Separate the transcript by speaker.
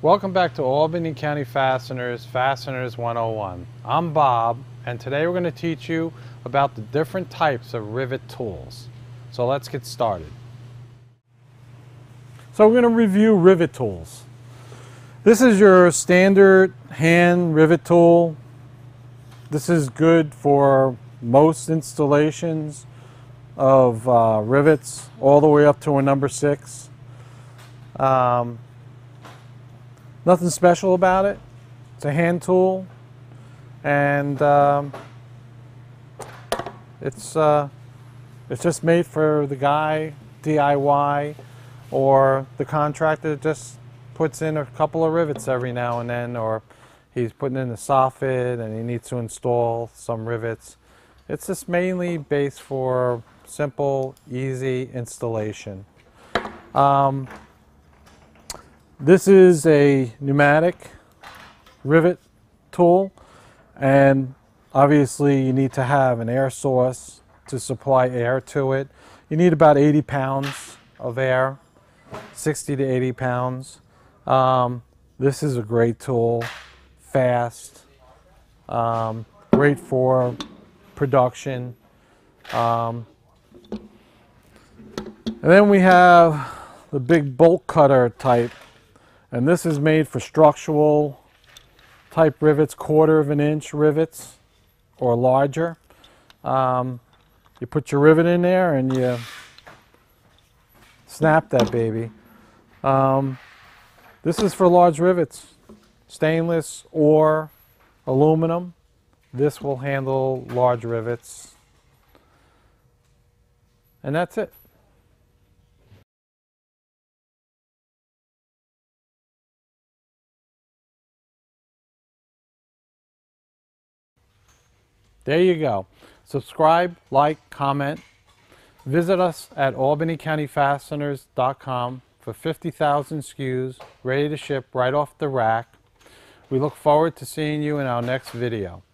Speaker 1: Welcome back to Albany County Fasteners, Fasteners 101. I'm Bob, and today we're going to teach you about the different types of rivet tools. So let's get started. So we're going to review rivet tools. This is your standard hand rivet tool. This is good for most installations of rivets, all the way up to a number 6. Nothing special about it. It's a hand tool, and it's just made for the guy, DIY, or the contractor that just puts in a couple of rivets every now and then, or he's putting in a soffit and he needs to install some rivets. It's just mainly based for simple, easy installation. This is a pneumatic rivet tool, and obviously you need to have an air source to supply air to it. You need about 80 pounds of air, 60 to 80 pounds. This is a great tool, fast, great for production. And then we have the big bolt cutter type. And this is made for structural type rivets, 1/4 of an inch rivets or larger. You put your rivet in there and you snap that baby. This is for large rivets, stainless or aluminum. This will handle large rivets. And that's it. There you go. Subscribe, like, comment. Visit us at albanycountyfasteners.com for 50,000 SKUs ready to ship right off the rack. We look forward to seeing you in our next video.